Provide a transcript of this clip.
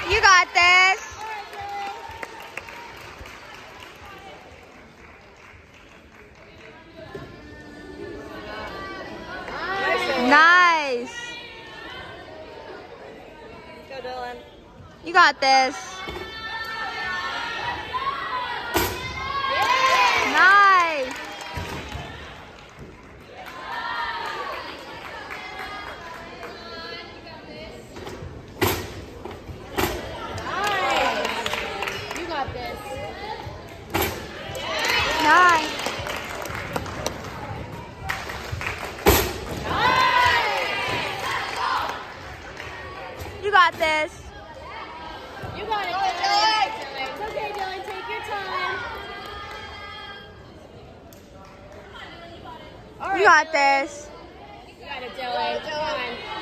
You got this. Nice. Go, Dylan. You got this. Nice. You got this. Nice. You got this. You got it, Dylan. It's okay, Dylan. Take your time. All right, You got Dylan. this. You got it, Dylan. Come on.